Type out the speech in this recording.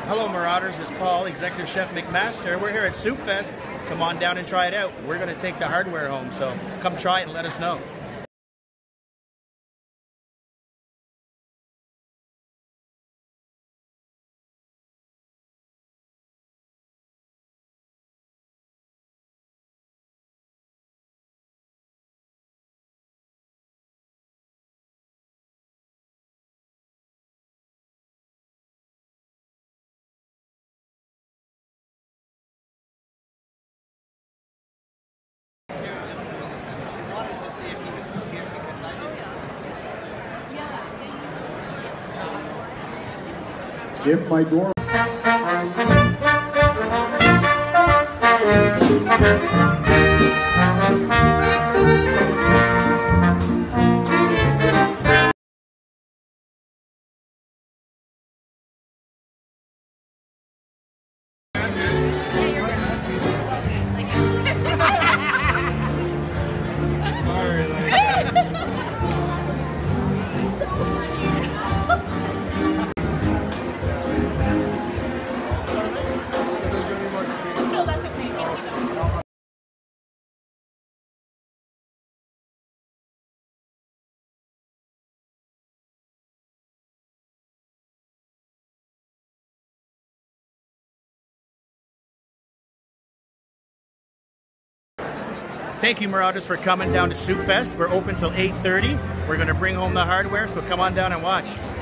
Hello Marauders, it's Paul, Executive Chef McMaster. We're here at Soup Fest. Come on down and try it out. We're going to take the hardware home, so come try it and let us know. If my door... Thank you, Marauders, for coming down to Soup Fest. We're open till 8:30. We're going to bring home the hardware, so come on down and watch.